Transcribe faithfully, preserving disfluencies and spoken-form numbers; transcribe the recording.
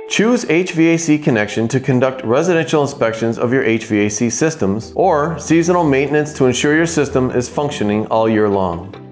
Choose H V A C connection to conduct residential inspections of your H V A C systems, or seasonal maintenance to ensure your system is functioning all year long.